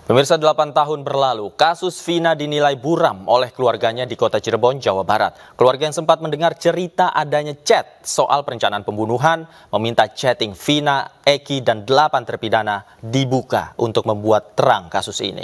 Pemirsa, 8 tahun berlalu, kasus Vina dinilai buram oleh keluarganya di kota Cirebon, Jawa Barat. Keluarga yang sempat mendengar cerita adanya chat soal perencanaan pembunuhan, meminta chatting Vina, Eki, dan 8 terpidana dibuka untuk membuat terang kasus ini.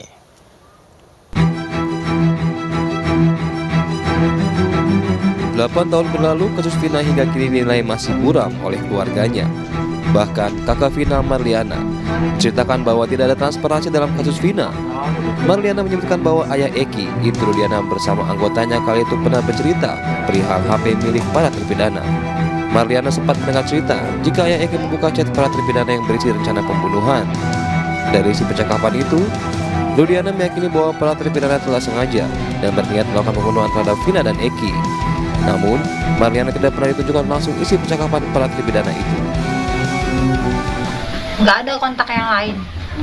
Delapan tahun berlalu, kasus Vina hingga kini dinilai masih buram oleh keluarganya. Bahkan kakak Vina, Marliana, menceritakan bahwa tidak ada transparansi dalam kasus Vina. Marliana menyebutkan bahwa ayah Eki, Ibtu Rudiana, bersama anggotanya kali itu pernah bercerita perihal HP milik para terpidana. Marliana sempat mendengar cerita jika ayah Eki membuka chat para terpidana yang berisi rencana pembunuhan. Dari isi percakapan itu, Rudiana meyakini bahwa para terpidana telah sengaja dan berniat melakukan pembunuhan terhadap Vina dan Eki. Namun, Marliana tidak pernah ditunjukkan langsung isi percakapan para terpidana itu. Nggak ada kontak yang lain.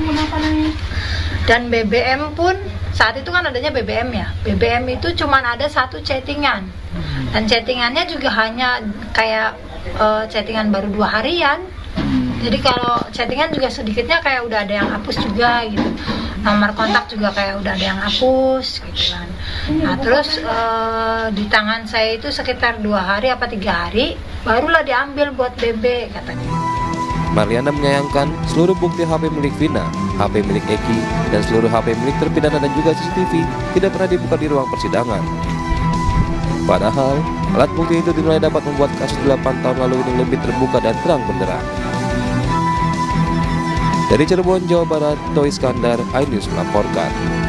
Dan BBM pun saat itu kan adanya BBM ya. BBM itu cuma ada satu chattingan. Dan chattingannya juga hanya kayak chattingan baru 2 harian. Jadi kalau chattingan juga sedikitnya kayak udah ada yang hapus juga gitu. Nomor kontak juga kayak udah ada yang hapus gitu kan. Nah terus di tangan saya itu sekitar 2 hari apa 3 hari barulah diambil buat BB katanya. Marliana menyayangkan seluruh bukti HP milik Vina, HP milik Eki, dan seluruh HP milik terpidana dan juga CCTV tidak pernah dibuka di ruang persidangan. Padahal, alat bukti itu dinilai dapat membuat kasus 8 tahun lalu ini lebih terbuka dan terang benderang. Dari Cirebon, Jawa Barat, Toy Iskandar, iNews melaporkan.